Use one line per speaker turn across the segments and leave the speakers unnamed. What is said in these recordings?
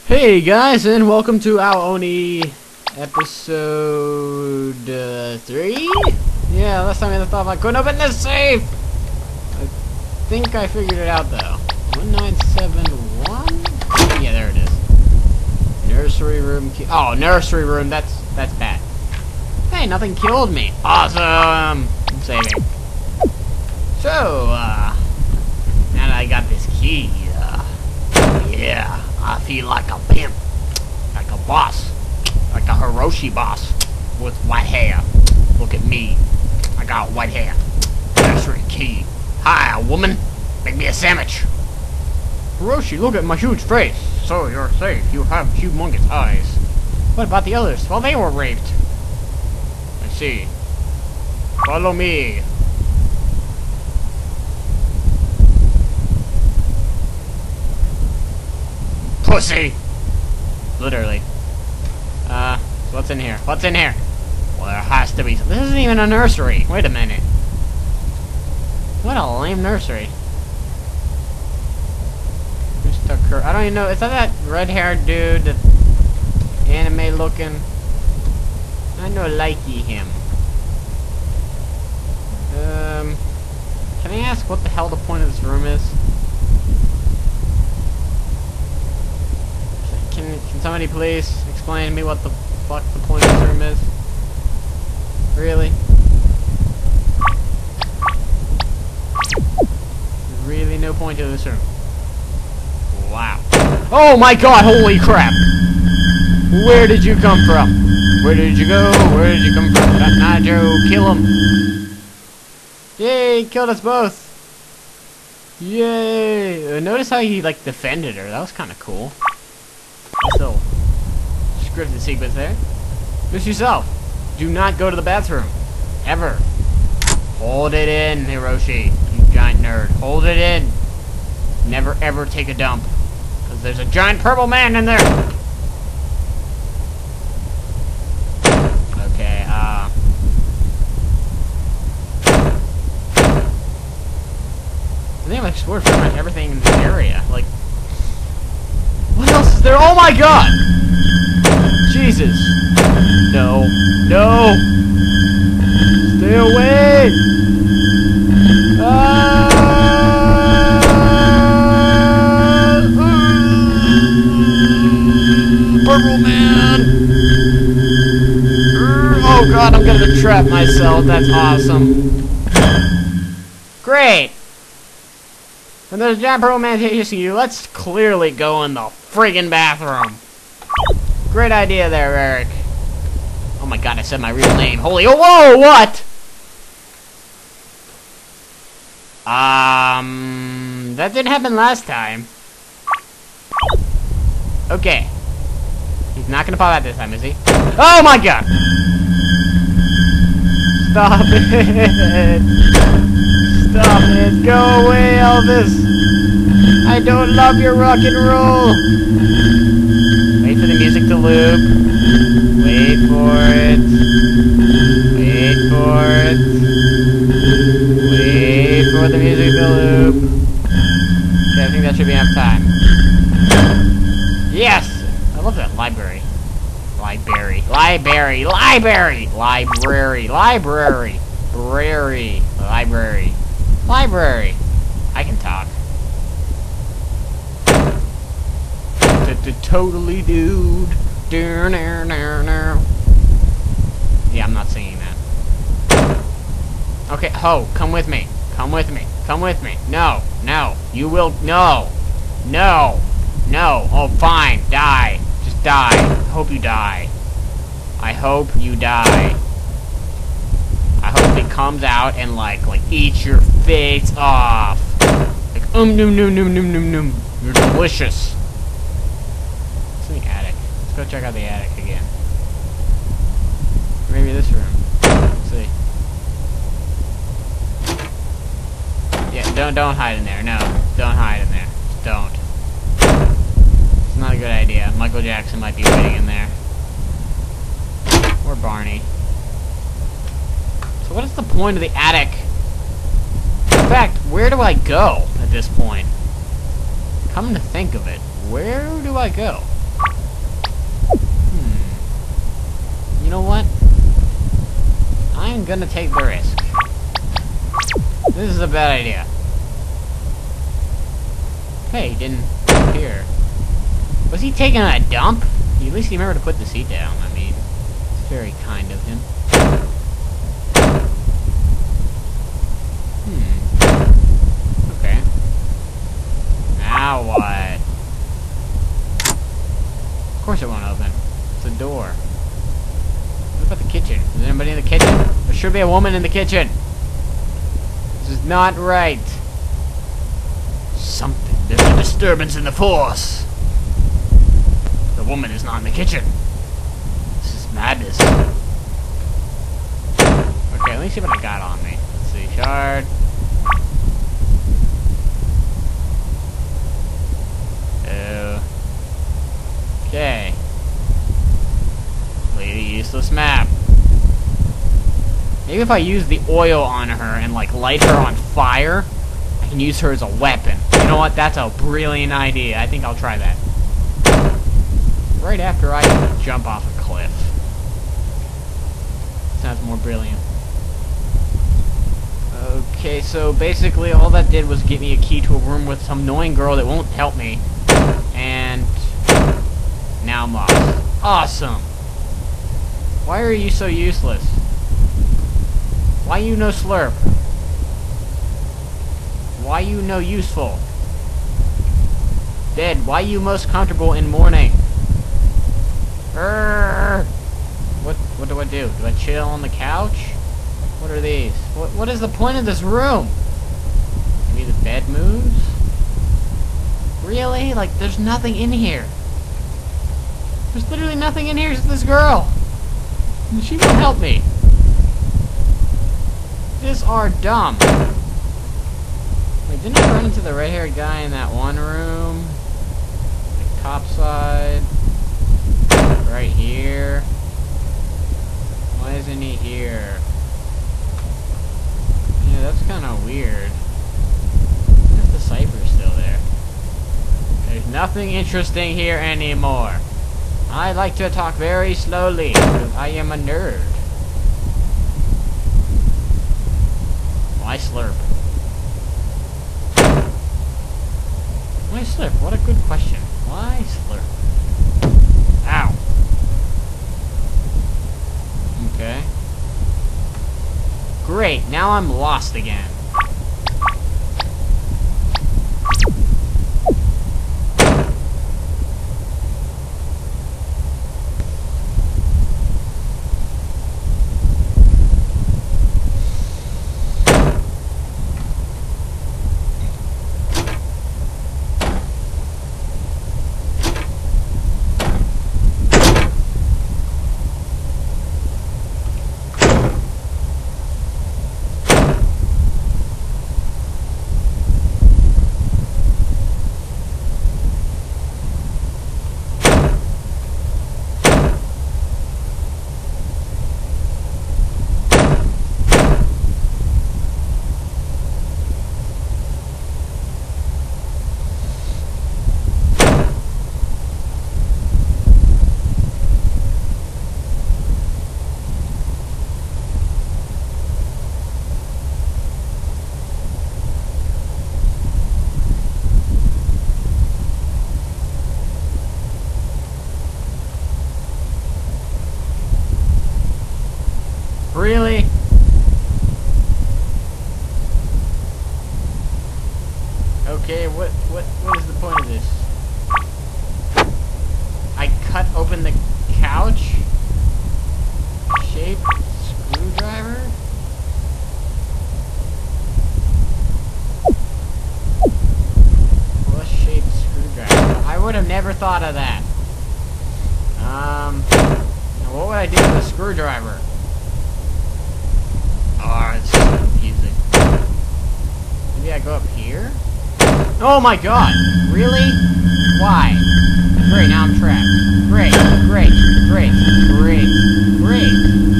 Hey guys, and welcome to our Oni episode 3? Yeah, last time I thought I couldn't open this safe! I think I figured it out though. 1971? Yeah, there it is. Nursery room key. Oh, nursery room, that's bad. Hey, nothing killed me. Awesome! I'm saving. So, now that I got this key, yeah. I feel like a pimp, like a boss, like a Hiroshi boss with white hair. Look at me, I got white hair. Nursery key. Hi, woman, make me a sandwich. Hiroshi, look at my huge face. So you're safe. You have humongous eyes. What about the others? Well, they were raped. I see. Follow me. Pussy! Literally. So what's in here? What's in here? Well, there has to be. This isn't even a nursery. Wait a minute. What a lame nursery. Who stuck her? I don't even know. Is that red-haired dude? That anime looking? I know likey him. Can I ask what the hell the point of this room is? Can somebody please explain to me what the fuck the point of this room is? Really? There's really no point to this room. Wow. Oh my god, holy crap! Where did you come from? Where did you go? Where did you come from? Najo, kill him! Yay, killed us both! Yay! Notice how he, like, defended her. That was kind of cool. Still, scripted sequence there. Miss yourself. Do not go to the bathroom. Ever. Hold it in, Hiroshi. You giant nerd. Hold it in. Never ever take a dump. Because there's a giant purple man in there. Okay, they have explored pretty much everything in this area. Like, what else is there? Oh my god! Jesus. No. No! Stay away! Purple man! Oh god, I'm gonna trap myself. That's awesome. Great! And there's a giant purple man chasing you. Let's clearly go in the friggin' bathroom. Great idea there, Eric. Oh my god, I said my real name. Holy, oh, whoa, what? That didn't happen last time. Okay. He's not gonna pop out this time, is he? Oh my god! Stop it! Stop it! Go away, Elvis! I don't love your rock and roll! Wait for the music to loop. Wait for it. Wait for it. Wait for the music to loop. Okay, I think that should be enough time. Yes! I love that library. Library. Library. Library. Library. Library. Library. Library. Library. I can talk. Totally dude. Yeah, I'm not singing that. Okay, ho, come with me. Come with me. Come with me. No. No. You will. No. No. No. Oh, fine. Die. Just die. Hope you die. I hope you die. I hope it comes out and like eats your face off. Like noom noom noom noom noom. You're delicious. What's in the attic? Let's go check out the attic again. Maybe this room. Let's see. Yeah, don't hide in there. No, don't hide in there. Just don't. It's not a good idea. Michael Jackson might be waiting in there. Or Barney. So what is the point of the attic? In fact, where do I go at this point? Come to think of it, where do I go? know what? I'm gonna take the risk. This is a bad idea. Hey, he didn't appear. Was he taking a dump? At least he remembered to put the seat down. I mean, it's very kind of him. Okay. Now what? Of course it won't open. It's a door. What about the kitchen? Is there anybody in the kitchen? There should be a woman in the kitchen. This is not right. There's a disturbance in the force. The woman is not in the kitchen. This is madness. Okay, let me see what I got on me. Let's see, shard. Okay. Complete a useless map. Maybe if I use the oil on her and like light her on fire, I can use her as a weapon. You know what? That's a brilliant idea. I think I'll try that. Right after I jump off a cliff. Sounds more brilliant. Okay, so basically all that did was get me a key to a room with some annoying girl that won't help me. And now I'm lost. Awesome! Why are you so useless? Why you no slurp? Why you no useful? Dead, why you most comfortable in morning? What do I do? Do I chill on the couch? What are these? What is the point of this room? Maybe the bed moves? Really? Like, there's nothing in here. There's literally nothing in here except this girl. And she won't help me. These are dumb. Wait, didn't I run into the red-haired guy in that one room? Like, top side. Right here. Why isn't he here? Yeah, that's kind of weird. What if the cipher's still there? There's nothing interesting here anymore. I like to talk very slowly, because I am a nerd. Why slurp? Why slurp? What a good question. Why slurp? Ow. Okay. Great, now I'm lost again. Really? Okay, what is the point of this? I cut open the couch? Shaped screwdriver? Plus-shaped screwdriver. I would have never thought of that. What would I do with a screwdriver? Oh, it's so confusing. Maybe I go up here? Oh my god! Really? Why? Great, now I'm trapped. Great, great, great, great, great.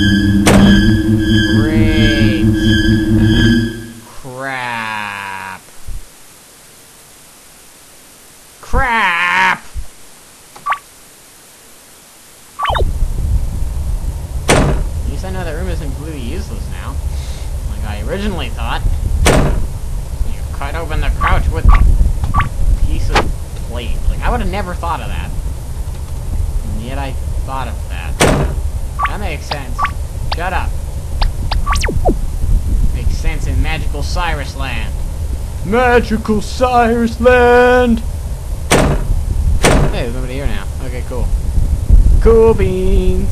Great. Crap. Crap! useless now. Like I originally thought. You cut open the couch with a piece of plate. Like, I would have never thought of that. And yet I thought of that. That makes sense. Shut up. Makes sense in Magical Cyrus Land. Magical Cyrus Land! Hey, there's nobody here now. Okay, cool. Cool beans.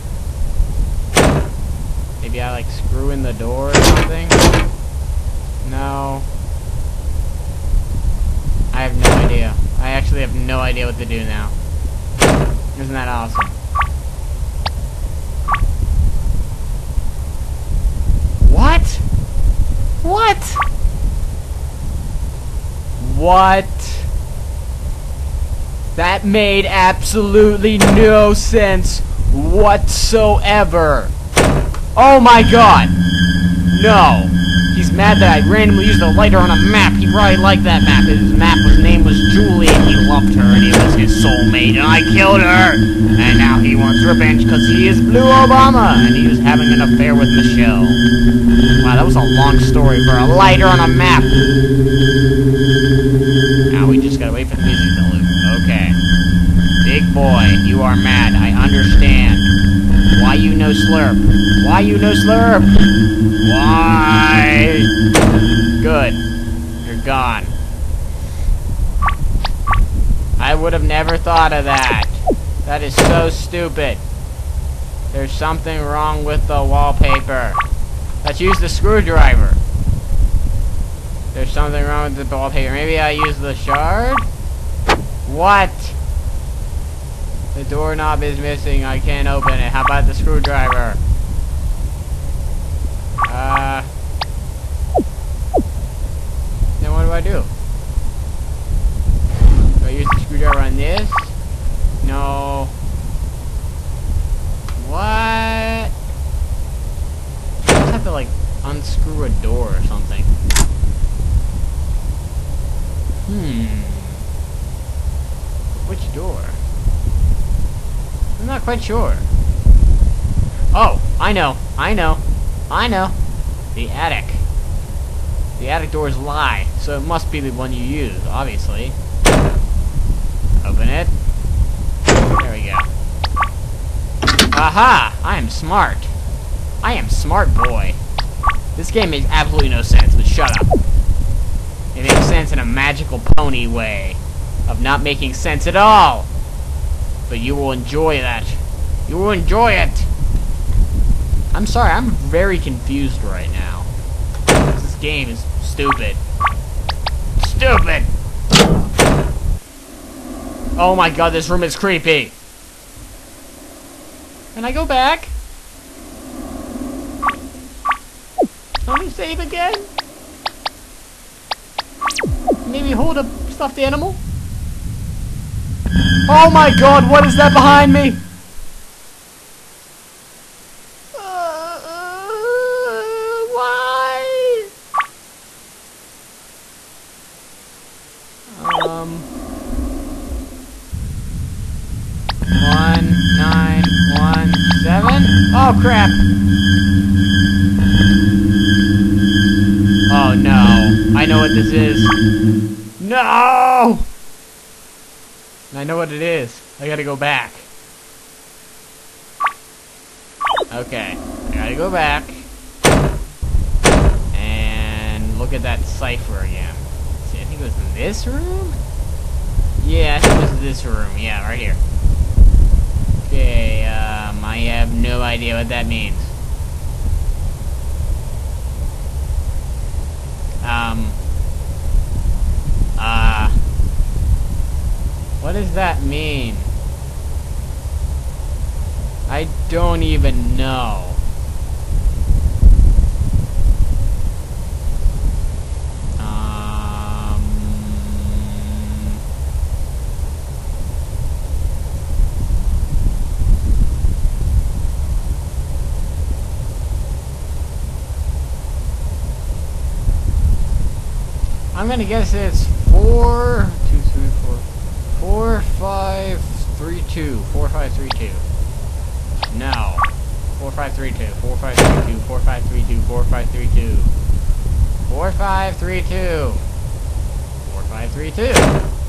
Maybe I, like, screw in the door or something? No. I have no idea. I actually have no idea what to do now. Isn't that awesome? What? What? What? That made absolutely no sense whatsoever. Oh my god! No! He's mad that I randomly used a lighter on a map. He probably liked that map. His name was Julie, and he loved her, and he was his soulmate, and I killed her! And now he wants revenge because he is Blue Obama, and he was having an affair with Michelle. Wow, that was a long story for a lighter on a map. Now we just gotta wait for the music to loop. Okay. Big boy, you are mad. I understand. Why you no slurp? Why you no slurp? Why? Good. You're gone. I would have never thought of that. That is so stupid. There's something wrong with the wallpaper. Let's use the screwdriver. There's something wrong with the wallpaper. Maybe I use the shard? What? The doorknob is missing. I can't open it. How about the screwdriver? Then what do I do? Do I use the screwdriver on this? No. What? I just have to, like, unscrew a door or something. Which door? I'm not quite sure. Oh, I know. The attic. The attic doors lie, so it must be the one you use, obviously. Open it. There we go. Aha! I am smart. I am smart boy. This game makes absolutely no sense, but shut up. It makes sense in a magical pony way of not making sense at all. But you will enjoy that. You will enjoy it. I'm sorry, I'm very confused right now. This game is stupid. Stupid! Oh my god, this room is creepy. Can I go back? Let me save again? Maybe hold a stuffed animal? Oh my god, what is that behind me? Why? 1917? Oh crap! Oh no, I know what this is. No! I know what it is. I gotta go back. Okay, I gotta go back. And look at that cipher again. Let's see, I think it was in this room? Yeah, I think it was this room. Yeah, right here. Okay, I have no idea what that means. What does that mean? I don't even know. I'm gonna guess it's 4, 2, 3, 4, 4, 5, 3, 2, 4, 5, 3, 2. No. 4532. 4532. 4532. 4532. 4532. 4532.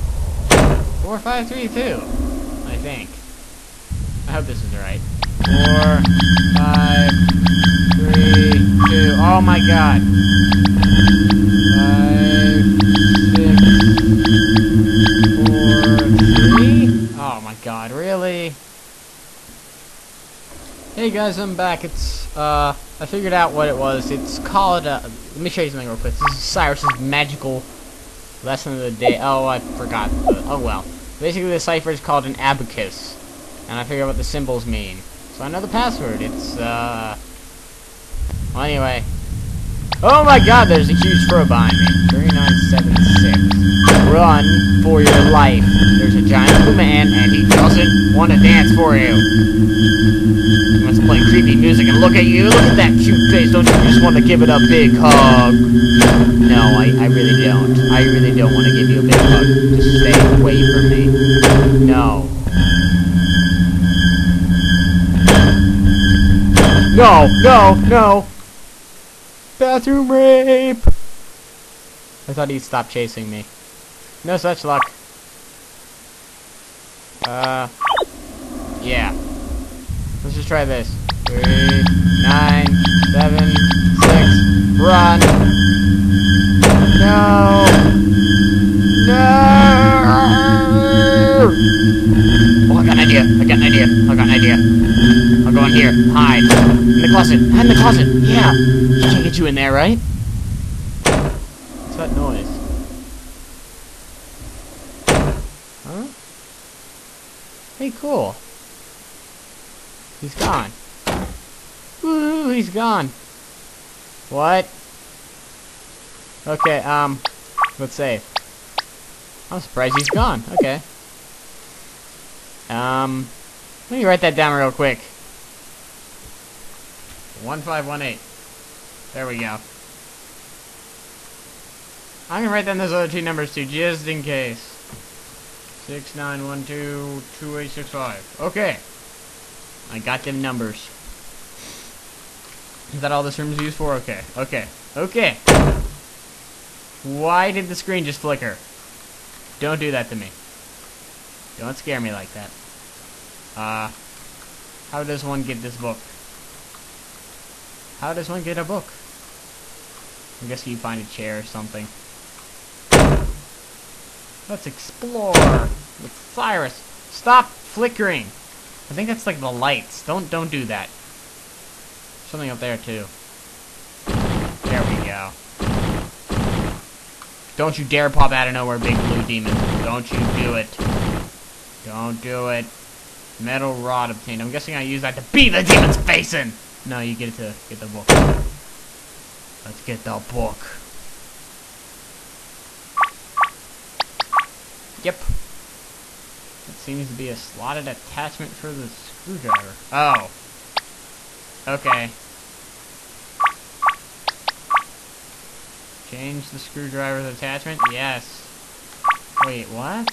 4532. I think. I hope this is right. 4, 5, 3, 2. Oh my god. 5, 6, 4, 3. Oh my god, really? Hey guys, I'm back. It's, I figured out what it was. It's called, let me show you something real quick. This is Cyrus's magical lesson of the day. Oh, I forgot. Oh well. Basically, the cipher is called an abacus. And I figured out what the symbols mean. So I know the password. It's, well, anyway. Oh my god, there's a huge crow behind me. 3976. Run for your life. There's a giant blue man, and he doesn't want to dance for you. He wants to play creepy music and look at you. Look at that cute face. Don't you just want to give it a big hug? No, I really don't. I really don't want to give you a big hug. Just stay away from me. No. No, no, no! Bathroom rape! I thought he'd stop chasing me. No such luck. Yeah. Let's just try this. 3, 9, 7, 6, run! No! No! Oh, I got an idea! I got an idea! I got an idea! I'll go in here. Hide. In the closet. Hide in the closet. Yeah. He can't get you in there, right? What's that noise? Huh? Hey, cool. He's gone. Woo, he's gone. What? Okay, let's save. I'm surprised he's gone. Okay. Let me write that down real quick. 1518. There we go. I'm gonna write down those other two numbers too, just in case. 69122865. Okay. I got them numbers. Is that all this room's used for? Okay. Okay. Okay. Why did the screen just flicker? Don't do that to me. Don't scare me like that. How does one get this book? How does one get a book? I guess you find a chair or something. Let's explore with Cyrus. Stop flickering. I think that's like the lights. Don't do that. Something up there too. There we go. Don't you dare pop out of nowhere, big blue demon. Don't you do it. Don't do it. Metal rod obtained. I'm guessing I use that to beat the demon's face in. No, you get it to get the book. Let's get the book. Yep. It seems to be a slotted attachment for the screwdriver. Oh. Okay. Change the screwdriver's attachment? Yes. Wait, what?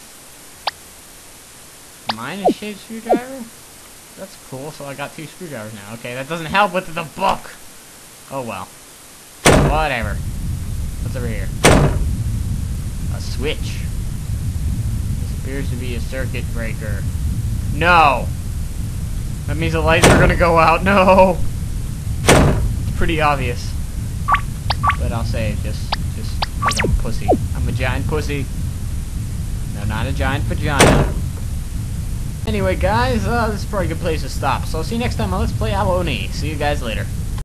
Mine is shaped screwdriver? That's cool, so I got 2 screwdrivers now. Okay, that doesn't help with the book! Oh well. Whatever. What's over here? A switch. This appears to be a circuit breaker. No! That means the lights are gonna go out. No! It's pretty obvious. But I'll say just because I'm a pussy. I'm a giant pussy. No, not a giant vagina. Anyway, guys, this is probably a good place to stop. So I'll see you next time on Let's Play Halloween. See you guys later.